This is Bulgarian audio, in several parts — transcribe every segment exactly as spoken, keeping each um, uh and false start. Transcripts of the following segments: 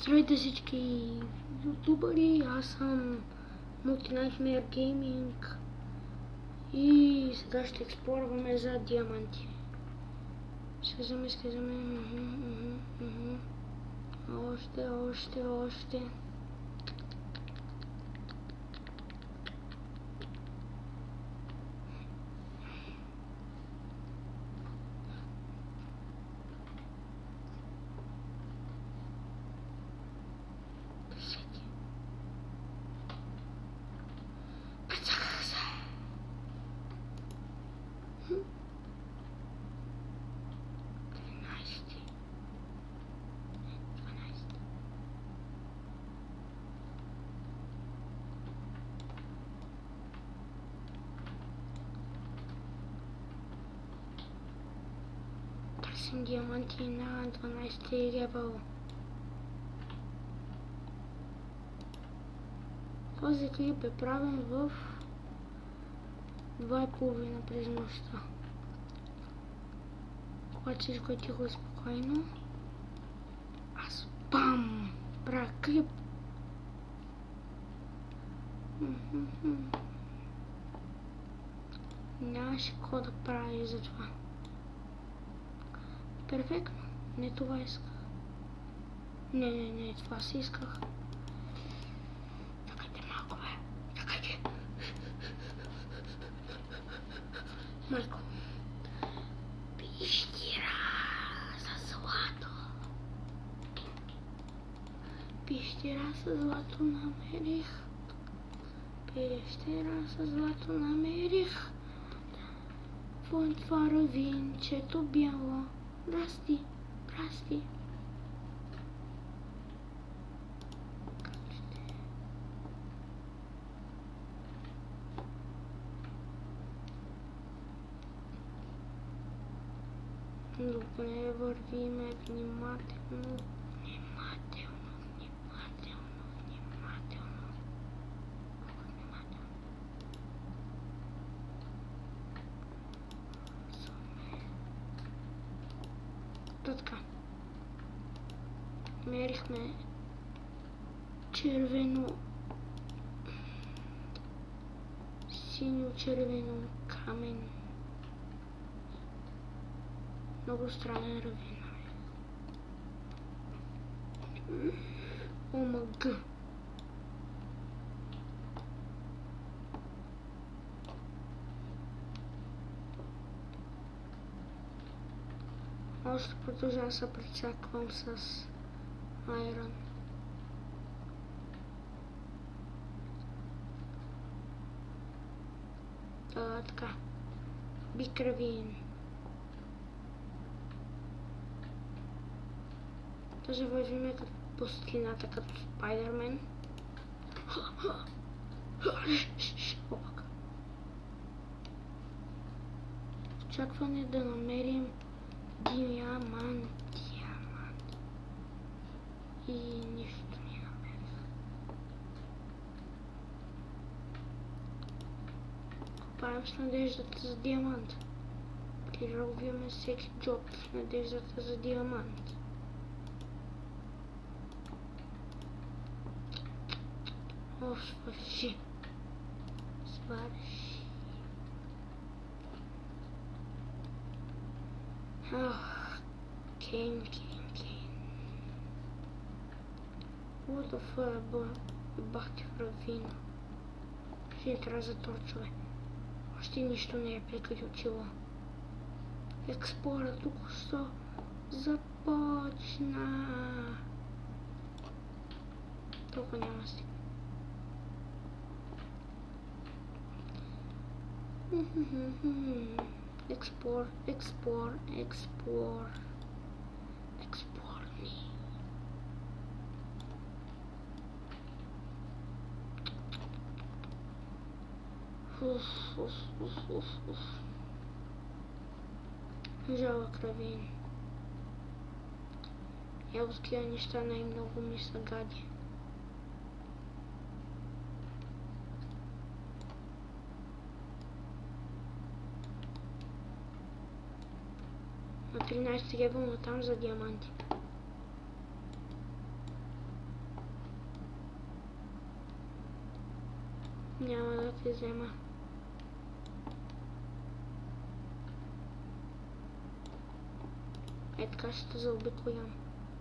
Здравейте всички ютубъри, аз съм Multi-Nightmare Gaming и сега ще експлорваме за диаманти. Слизаме, слизаме, още, още, още. Търсим диаманти на дванайсети левел. Този клип е правен в два и половина през нощта, когато всичко е тихо и спокойно. Аз бам! Правя клип. Нямаше какво да прави за това. Перфектно. Не това исках. Не, не, не, това си исках. Чакайте малко, бе. Чакайте. Майко. Пещера със злато. Пещера със злато намерих. Пещера със злато намерих. Вон това равинчето бяло. Расти, расти. Добре, вървиме внимателно, внимателно, внимателно, внимателно, внимателно. Така. Мерихме червено, синьо-червено камен. Много странен равин. Омага. Още продължавам да се прецаквам с айрон. А, така. Биг равин. Даже вървиме като пустината, като Спайдермен. Опак. Очакване да намерим диамант, диамант. И нищо не намерих. Копаем с надеждата за диамант. Приробваме всеки джоб с надеждата за диамант. О, свърши. Свърши. Ах, Кейн, Кейн, Кейн. What the fuck, бахте в равина. Ще ни трябва за торчове. Още нищо не е приключило. Експлора току-що започна. Толкова няма стига. Explore, explore, explore, explore me. Уф, уф, уф, уф, уф. Жалък равин. Я такива неща най-много ми са гади. на тринайсети левел, но там за диаманти. Няма да те взема. Е, така ще те заобиколям.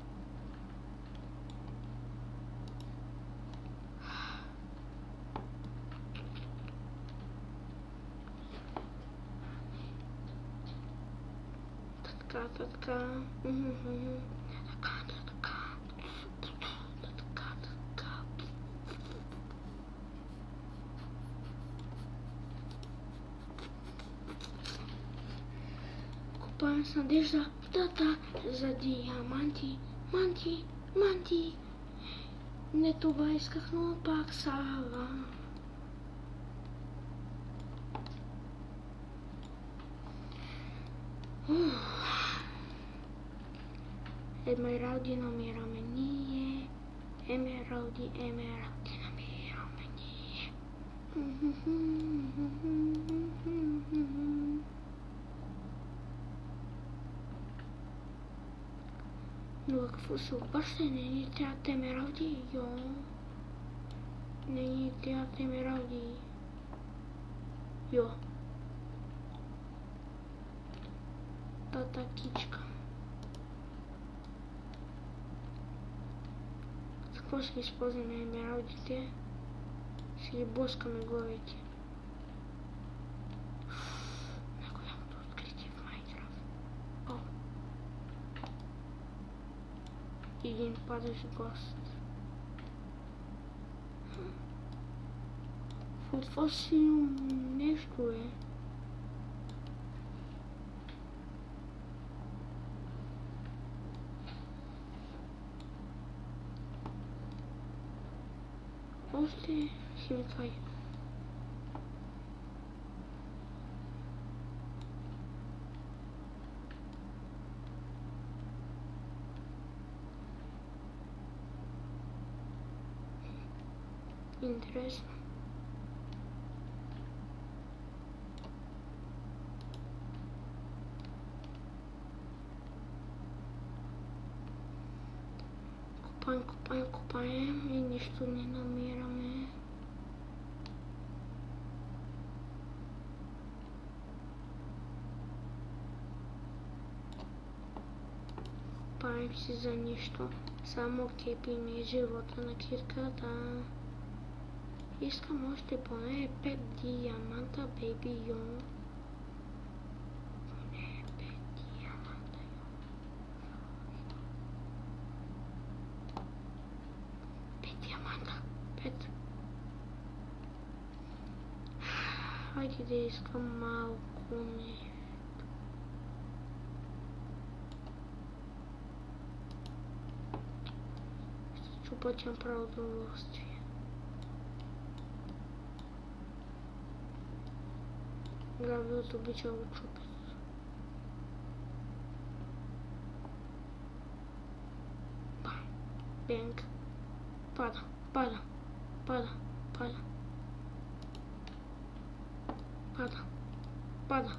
Така, така. Така, така. Така, така. Купаем с надежда, да-да, за диаманти, манти, манти. Не това исках, но пак сала. Емералди намираме ние. Емералди, емералди намираме ние. Но какво се обаща? Не ни трябват емералди, йо. Не ни трябват емералди. Йо. Та такичка. За какво ще използваме емералдите? Ще ги блъскаме главите. Най-голямото откритие в Майнкрафт. О! Един падащ гост. Това си нещо е. Още химикали. Интересно. Копаем, копаем, копаем и нищо не намираме. Копаем си за нищо. Само кепи ми е живота на кирката. Искам още поне пет диаманта, бейби йо. Поне пет диаманта, йо. пет диаманта. пет. Хайде да искам малко нещо. Ще чупатям право удоволствие. Гравиот обича го чупят. Бам. Бенг. Пада, пада, пада, пада. Пада, пада.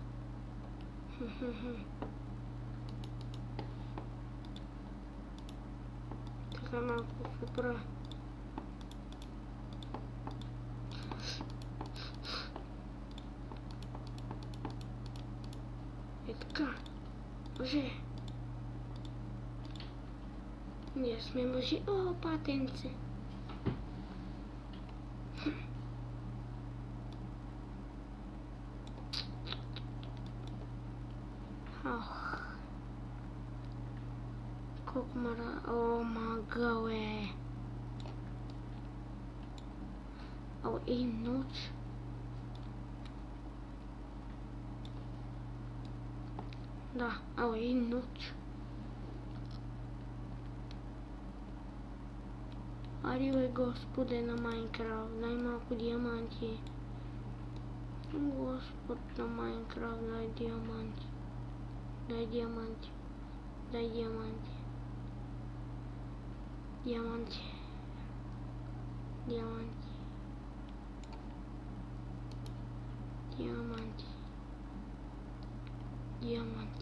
Така малко какво правя. Е така. Мъже. Ние сме мъжи. О, патенце. Ох. Колко мара... О, магъл е. О, и нощ. Да, ало и нощ. Ариле Господе на Майнкрафт, дай малко диаманти. Господ на Майнкрафт, дай диаманти. Дай диаманти. Дай диаманти. Диаманти. Диаманти. Диаманти. Диаманти.